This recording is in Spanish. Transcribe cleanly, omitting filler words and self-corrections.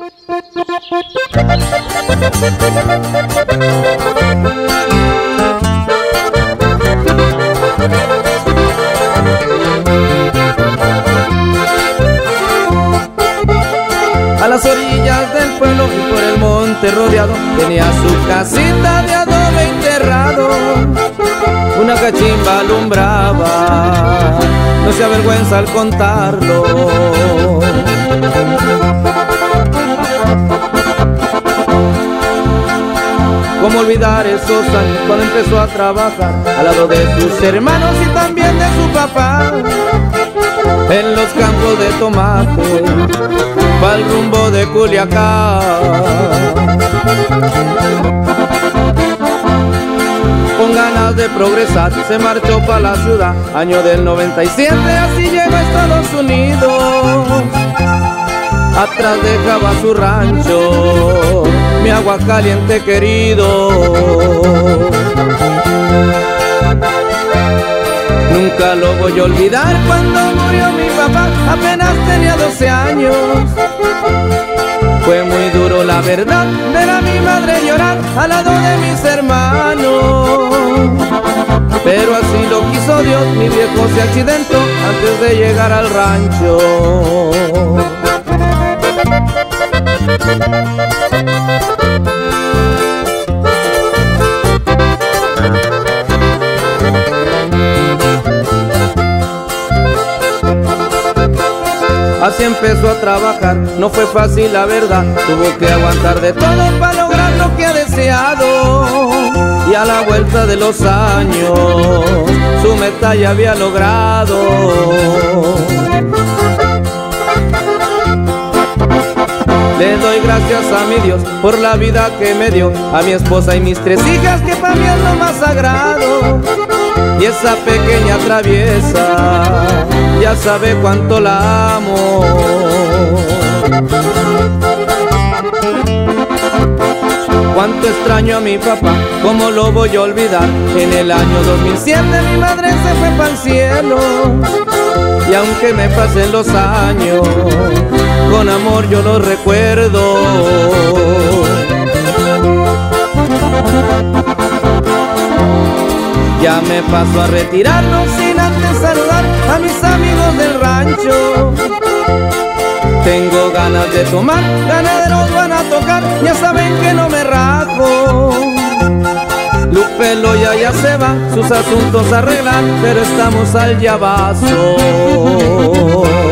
A las orillas del pueblo y por el monte rodeado, tenía su casita de adobe enterrado. Una cachimba alumbraba, no se avergüenza al contarlo. ¿Cómo olvidar esos años cuando empezó a trabajar al lado de sus hermanos y también de su papá? En los campos de tomate, pa'l rumbo de Culiacán. Con ganas de progresar, se marchó pa' la ciudad, año del 97, así llegó a Estados Unidos. Atrás dejaba su rancho, mi agua caliente querido. Nunca lo voy a olvidar cuando murió mi papá, apenas tenía 12 años. Fue muy duro la verdad, ver a mi madre llorar al lado de mis hermanos. Pero así lo quiso Dios, mi viejo se accidentó antes de llegar al rancho. Así empezó a trabajar, no fue fácil la verdad, tuvo que aguantar de todo para lograr lo que ha deseado. Y a la vuelta de los años, su meta ya había logrado. Le doy gracias a mi Dios por la vida que me dio, a mi esposa y mis 3 hijas que para mí es lo más sagrado. Y esa pequeña traviesa ya sabe cuánto la amo. Cuánto extraño a mi papá, cómo lo voy a olvidar. En el año 2007 mi madre se fue pa'l cielo. Y aunque me pasen los años, con amor yo lo recuerdo. Ya me paso a retirar, no sin antes saludar a mis amigos del rancho. Tengo ganas de tomar, ganaderos van a tocar, ya saben que no me rajo. Lupe Loya ya se va, sus asuntos a arreglar, pero estamos al llavazo.